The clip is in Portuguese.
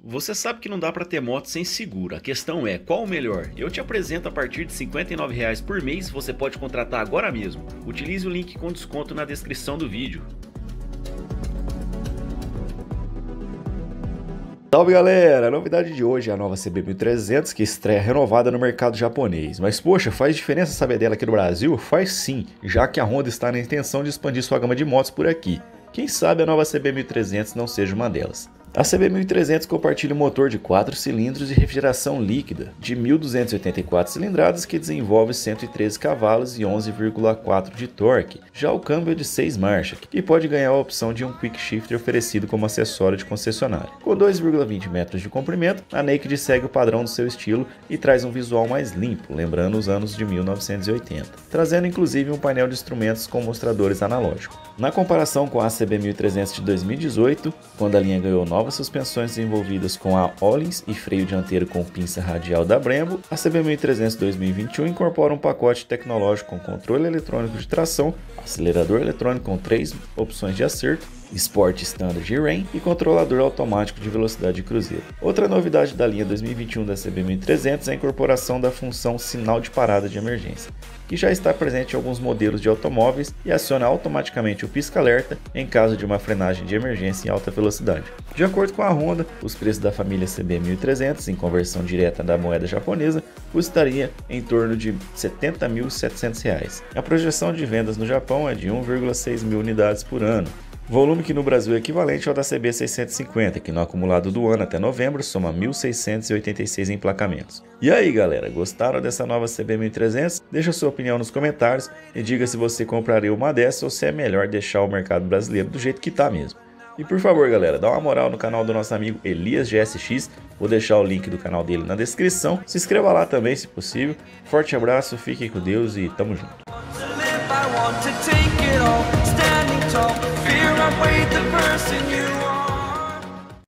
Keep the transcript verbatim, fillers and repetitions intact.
Você sabe que não dá para ter moto sem seguro, a questão é, qual o melhor? Eu te apresento a partir de cinquenta e nove reais por mês, você pode contratar agora mesmo. Utilize o link com desconto na descrição do vídeo. Salve galera, a novidade de hoje é a nova C B mil e trezentos que estreia renovada no mercado japonês. Mas poxa, faz diferença saber dela aqui no Brasil? Faz sim, já que a Honda está na intenção de expandir sua gama de motos por aqui. Quem sabe a nova C B mil e trezentos não seja uma delas. A C B mil e trezentos compartilha um motor de quatro cilindros e refrigeração líquida de mil duzentos e oitenta e quatro cilindradas que desenvolve cento e treze cavalos e onze vírgula quatro de torque. Já o câmbio é de seis marchas e pode ganhar a opção de um Quick Shifter oferecido como acessório de concessionária. Com dois vírgula vinte metros de comprimento, a Naked segue o padrão do seu estilo e traz um visual mais limpo, lembrando os anos de mil novecentos e oitenta, trazendo inclusive um painel de instrumentos com mostradores analógicos. Na comparação com a C B mil e trezentos de dois mil e dezoito, quando a linha ganhou novas suspensões desenvolvidas com a Öhlins e freio dianteiro com pinça radial da Brembo, a C B mil e trezentos dois mil e vinte e um incorpora um pacote tecnológico com controle eletrônico de tração, acelerador eletrônico com três opções de acerto, Sport Standard e Rain e controlador automático de velocidade de cruzeiro. Outra novidade da linha dois mil e vinte e um da C B mil e trezentos é a incorporação da função sinal de parada de emergência, que já está presente em alguns modelos de automóveis e aciona automaticamente o pisca-alerta em caso de uma frenagem de emergência em alta velocidade. De acordo com a Honda, os preços da família C B mil e trezentos em conversão direta da moeda japonesa custaria em torno de setenta mil e setecentos reais. A projeção de vendas no Japão é de um vírgula seis mil unidades por ano, volume que no Brasil é equivalente ao da C B seiscentos e cinquenta, que no acumulado do ano até novembro soma mil seiscentos e oitenta e seis emplacamentos. E aí galera, gostaram dessa nova C B mil e trezentos? Deixa sua opinião nos comentários e diga se você compraria uma dessa ou se é melhor deixar o mercado brasileiro do jeito que tá mesmo. E por favor galera, dá uma moral no canal do nosso amigo Elias G S X, vou deixar o link do canal dele na descrição, se inscreva lá também se possível. Forte abraço, fiquem com Deus e tamo junto.